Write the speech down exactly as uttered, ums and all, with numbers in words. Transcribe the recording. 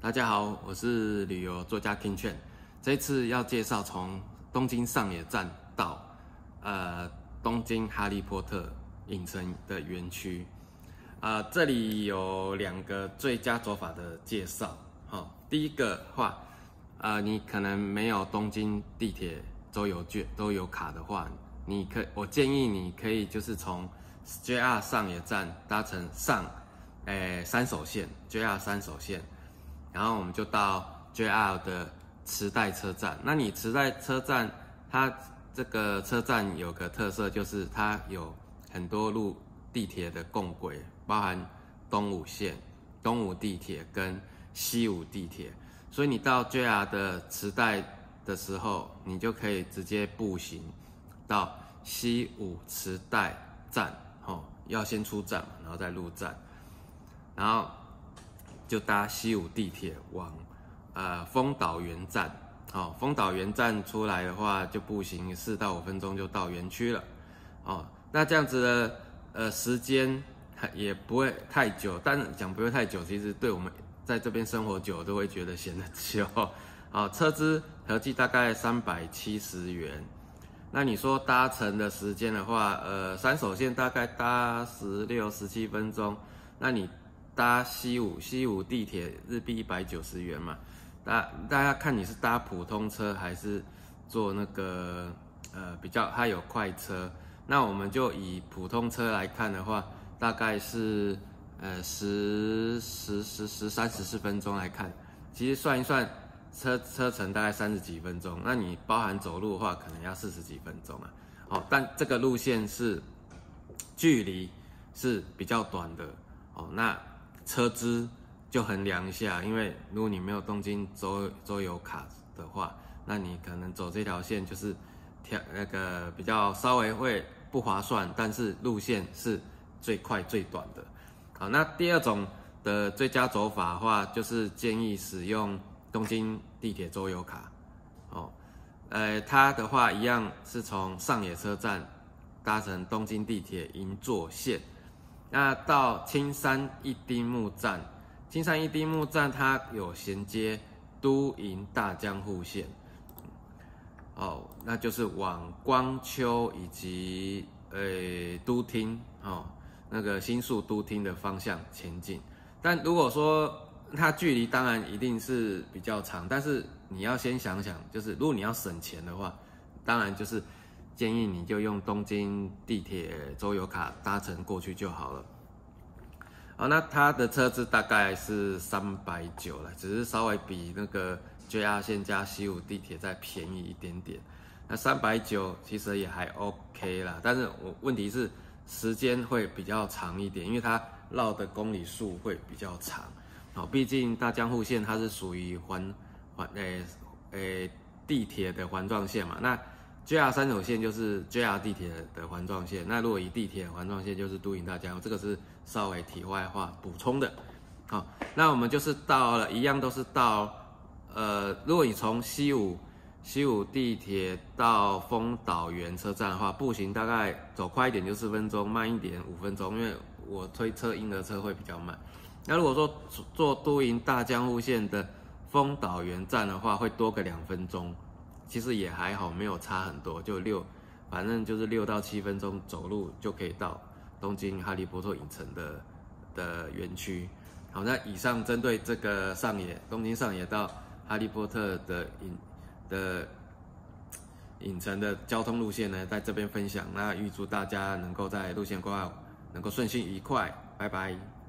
大家好，我是旅游作家 King Chen。这次要介绍从东京上野站到呃东京哈利波特影城的园区。呃，这里有两个最佳走法的介绍。哦，第一个话，呃，你可能没有东京地铁周游券、周游卡的话，你可我建议你可以就是从 J R 上野站搭乘上，诶三手线 J R 三手线。然后我们就到 J R 的池袋车站。那你池袋车站，它这个车站有个特色，就是它有很多路地铁的共轨，包含东武线、东武地铁跟西武地铁。所以你到 J R 的池袋的时候，你就可以直接步行到西武池袋站，哦，要先出站，然后再入站，然后就搭西武地铁往呃丰岛园站，哦，丰岛园站出来的话，就步行四到五分钟就到园区了，哦，那这样子的呃时间也不会太久，但讲不会太久，其实对我们在这边生活久都会觉得显得久，哦，车资合计大概三百七十元。那你说搭乘的时间的话，呃，三手线大概搭十六、十七分钟，那你搭西武西武地铁日币一百九十元嘛，大大家看你是搭普通车还是坐那个呃比较它有快车，那我们就以普通车来看的话，大概是呃十十十十三十四分钟来看，其实算一算车车程大概三十几分钟，那你包含走路的话，可能要四十几分钟啊。哦，但这个路线是距离是比较短的哦，那车资就衡量一下，因为如果你没有东京周周游卡的话，那你可能走这条线就是挑那个比较稍微会不划算，但是路线是最快最短的。好，那第二种的最佳走法的话，就是建议使用东京地铁周游卡。哦，呃，它的话一样是从上野车站搭乘东京地铁银座线。那到青山一丁目站，青山一丁目站它有衔接都营大江户线，哦，那就是往光丘以及呃都厅哦那个新宿都厅的方向前进。但如果说它距离当然一定是比较长，但是你要先想想，就是如果你要省钱的话，当然就是建议你就用东京地铁周游卡搭乘过去就好了。好，那它的车资大概是三百九十了，只是稍微比那个 J R 线加西武地铁再便宜一点点。那三百九十其实也还 OK 啦，但是我问题是时间会比较长一点，因为它绕的公里数会比较长。好，毕竟大江户线它是属于环环诶诶地铁的环状线嘛，那 J R 三手线就是 J R 地铁的环状线，那如果以地铁环状线就是都营大江户，这个是稍微题外话补充的。好，那我们就是到了，一样都是到呃，如果你从西武西武地铁到丰岛园车站的话，步行大概走快一点就四分钟，慢一点五分钟，因为我推车婴儿车会比较慢。那如果说坐都营大江户线的丰岛园站的话，会多个两分钟，其实也还好，没有差很多，就六，反正就是六到七分钟走路就可以到东京哈利波特影城的的园区。好，那以上针对这个上野东京上野到哈利波特的影的影城的交通路线呢，在这边分享。那预祝大家能够在路线规划能够顺心愉快，拜拜。